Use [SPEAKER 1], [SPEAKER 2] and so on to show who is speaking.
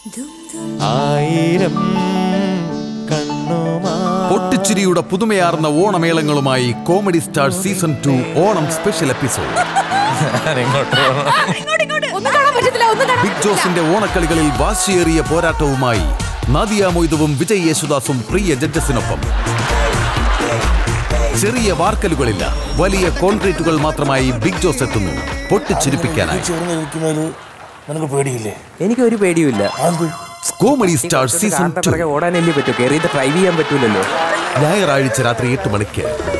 [SPEAKER 1] ആയിരം
[SPEAKER 2] പൊട്ടിച്ചിരിയുടെ പുതുമയാർന്ന ഓണമേളങ്ങളുമായി comedy star season 2 Onam special episode. Big ജോസിന്റെ ഓണക്കളികളിൽ വാശിയേറിയ പോരാട്ടവുമായി നാദിയ മൊയ്തുവും വിജയ് യേശുദാസും പ്രിയ ജഡ്ജസിനൊപ്പം. ചെറിയ വാർക്കലുകളില്ല, വലിയ കോൺക്രീറ്റുകൾ മാത്രമായി ബിഗ് ജോസ് എത്തുന്നു പൊട്ടിച്ചിരിപ്പിക്കാനായി.
[SPEAKER 3] എനിക്കൊരു പേടിയുമില്ല.
[SPEAKER 2] കോമഡി സ്റ്റാർ സീസൺ 2
[SPEAKER 3] ഓടാനല്ലേ പറ്റൂ, ഡ്രൈവ് ചെയ്യാൻ പറ്റൂലല്ലോ.
[SPEAKER 2] ഞായറാഴ്ച രാത്രി 8 മണിക്ക്.